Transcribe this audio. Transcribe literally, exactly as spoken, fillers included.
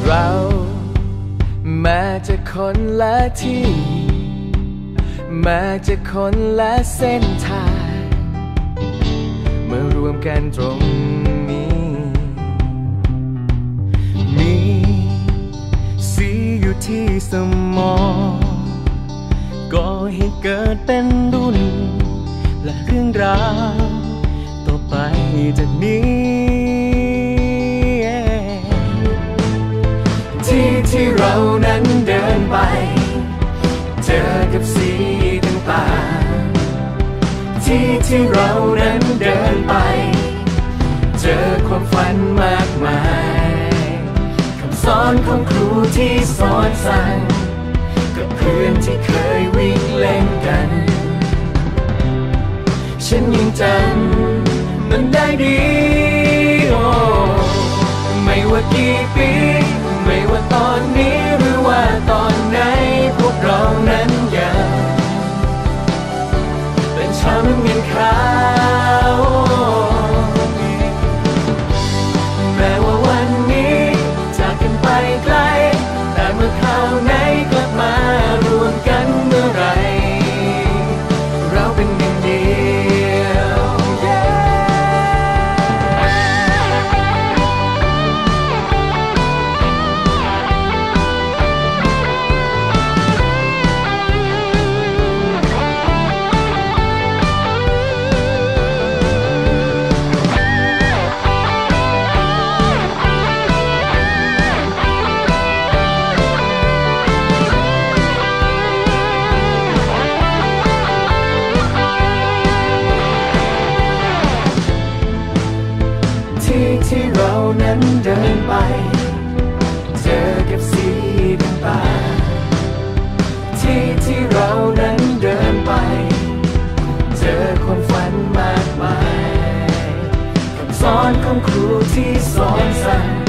เราแม้จะคนละที่แม้จะคนละเส้นทางเมื่อรวมกันตรงนี้มีสีอยู่ที่สมองก็ให้เกิดเป็นรุ่นและเรื่องราวต่อไปจากนี้ที่ที่เรานั้นเดินไปเจอกับสีต่างๆที่ที่เรานั้นเดินไปเจอความฝันมากมายคำสอนของครูที่สอนสั่งกับเพื่อนที่เคยวิ่งเล่นกันฉันยังจำมันได้ดีโอ้ไม่ว่ากี่ปีไม่ว่าตอนนี้หรือว่าตอนไหนพวกเรานั้นยังเป็นช้ำเงินขาวแม้ว่าวันนี้จากกันไปไกลแต่เมื่อคราวไหนกลับมารวมกันเมื่อไรเราเป็นหนึ่งเดียวที่เรานั้นเดินไปเจอกับสีต่างๆที่ที่เรานั้นเดินไปเจอความฝันมากมายคำสอนของครูที่สอนสั่ง